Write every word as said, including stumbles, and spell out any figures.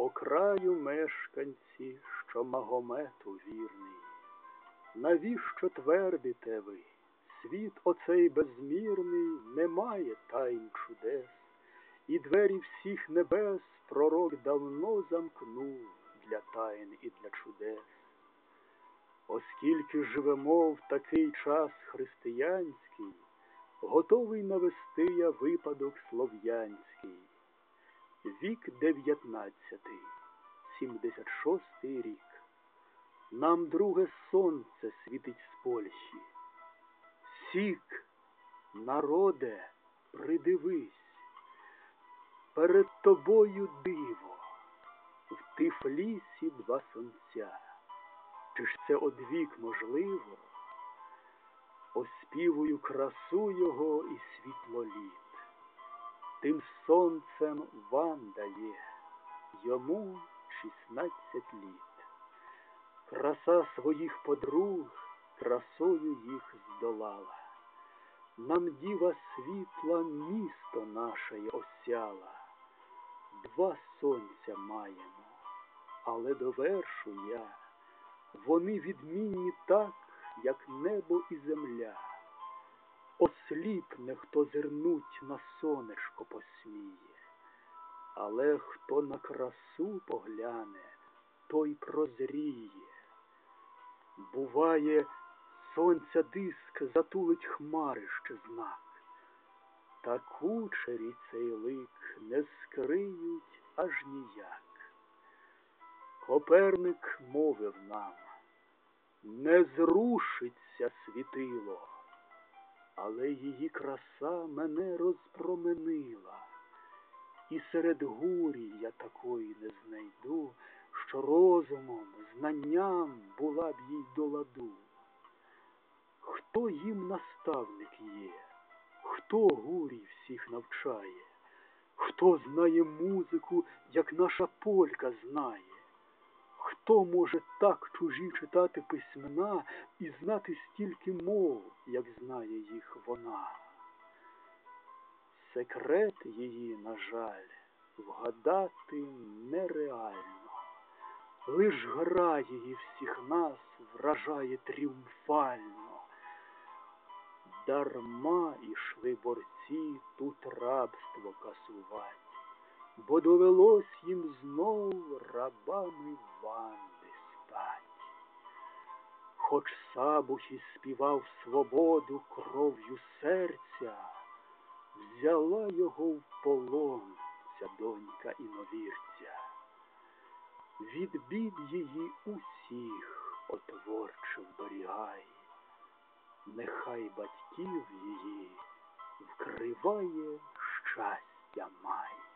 О краю мешканці, що Магомету вірний, навіщо твердите ви? Світ оцей безмірний не має тайн чудес, і двері всіх небес пророк давно замкнув для тайн і для чудес. Оскільки живемо в такий час християнський, готовий навести я випадок слов'янський. Вік дев'ятнадцятий, сімдесят шостий рік. Нам друге сонце світить з Польщі. Сік, народе, придивись, перед тобою диво, в Тифлісі два сонця. Чи ж це одвік можливо? Оспівую красу його і світлоліт. Тим сонцем вам дає, йому шістнадцять літ. Краса своїх подруг красою їх здолала. Нам діва світла місто наше осяла. Два сонця маємо, але довершу я. Вони відмінні так, як небо і земля. Осліпне, хто зирнуть на сонечко посміє, але хто на красу погляне, той прозріє. Буває, сонця диск затулить хмарище знак, та кучері цей лик не скриють аж ніяк. Коперник мовив нам: не зрушиться світило, але її краса мене розпроменила, і серед гурі я такої не знайду, що розумом, знанням була б їй до ладу. Хто їм наставник є? Хто гурій всіх навчає? Хто знає музику, як наша полька знає? Хто може так чужі читати письмена і знати стільки мов, як знає їх вона? Секрет її, на жаль, вгадати нереально. Лиш гра її всіх нас вражає тріумфально. Дарма ішли борці тут рабство касувать, бо довелось їм знов рабами Ванди стать. Хоч Сабухі співав свободу кров'ю серця, взяла його в полон ця донька іновірця. Від бід її усіх, о творче, вберігай, нехай батьків її вкриває щастя май.